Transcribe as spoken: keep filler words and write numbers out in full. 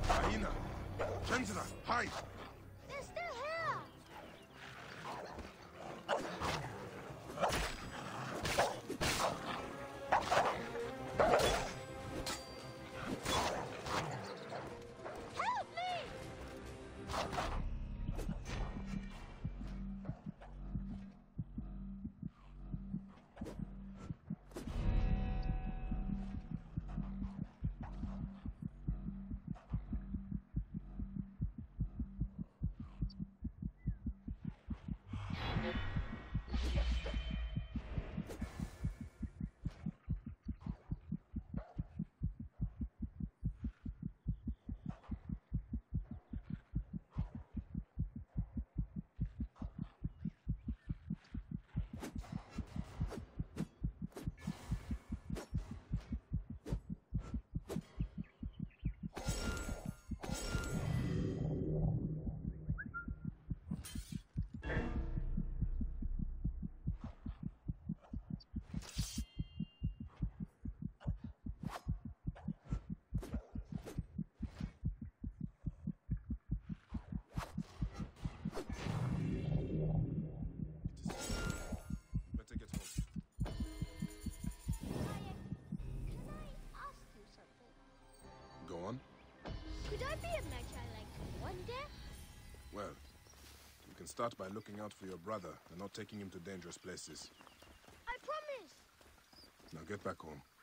Hyena! Kenzra, hide! They're still here! Help me! Better get home. Ryan, can I ask you something? Go on. Could I be a Magi like one day? Well, you can start by looking out for your brother and not taking him to dangerous places. I promise! Now get back home.